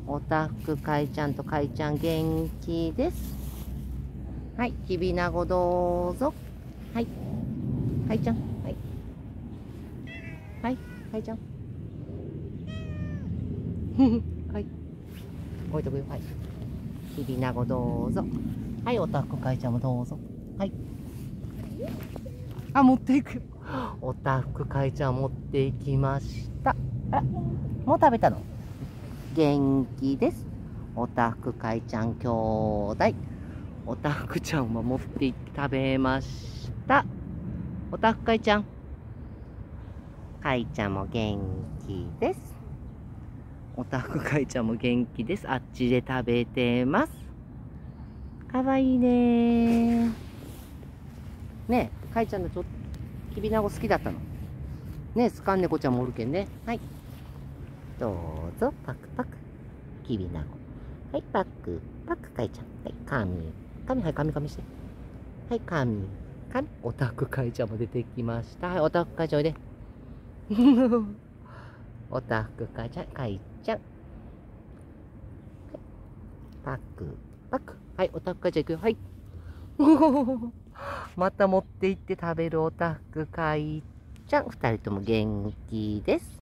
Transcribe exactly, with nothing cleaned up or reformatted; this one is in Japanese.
おたふくかいちゃんとかいちゃん元気です。はい、きびなごどうぞ。はい。かいちゃん。はい。はい、かいちゃん。はい。置いとくよ。はい。きびなごどうぞ。はい、おたふくかいちゃんもどうぞ。はい。あ、持っていくよ。おたふくかいちゃん持っていきました。あら、もう食べたの？元気です。おたふくかいちゃん兄弟。おたふくちゃんは持って行って食べました。おたふくかいちゃん。かいちゃんも元気です。おたふくかいちゃんも元気です。あっちで食べてます。かわいいね。ねえ、かいちゃんのちょっと、きびなご好きだったの。ねえ、スカンネコちゃんもおるけんね。はい。どうぞ、パクパク。きびなご。はい、パクパク、かいちゃん。はい、かみ。かみ、はい、かみかみして。はい、かみ。かみ。おたふくかいちゃんも出てきました。はい、おたふくかいちゃんおいで。おたふくかいちゃん、かいちゃん。パクパク。はい、おたふくかいちゃんいくよ。はい。また持って行って食べるおたふくかいちゃん。二人とも元気です。